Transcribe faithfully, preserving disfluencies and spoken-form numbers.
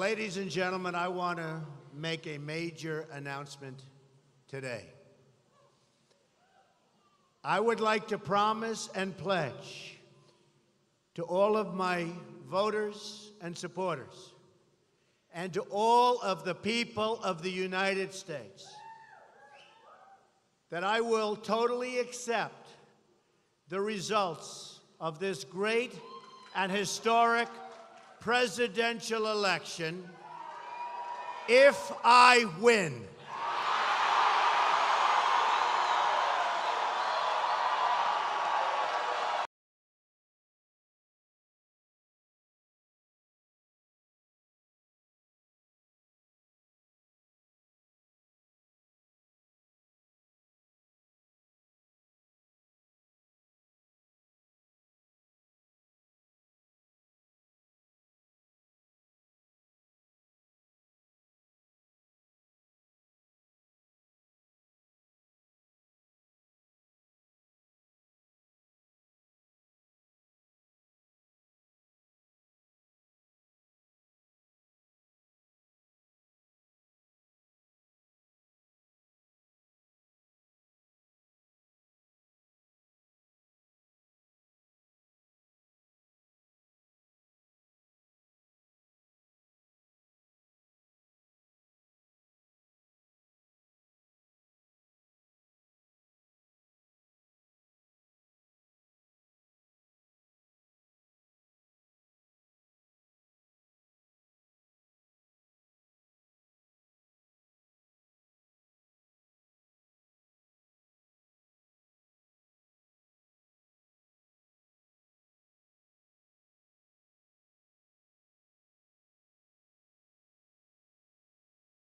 ladies and gentlemen, I want to make a major announcement today. I would like to promise and pledge to all of my voters and supporters and to all of the people of the United States that I will totally accept the results of this great and historic presidential election if I win.